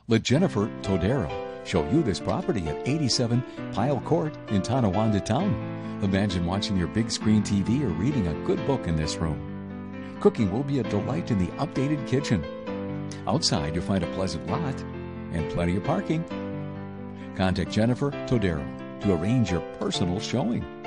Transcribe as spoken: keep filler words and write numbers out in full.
Let Jennifer Todaro show you this property at eighty-seven Pyle Court in Tonawanda Town. Imagine watching your big screen T V or reading a good book in this room. Cooking will be a delight in the updated kitchen. Outside, you'll find a pleasant lot and plenty of parking. Contact Jennifer Todaro to arrange your personal showing.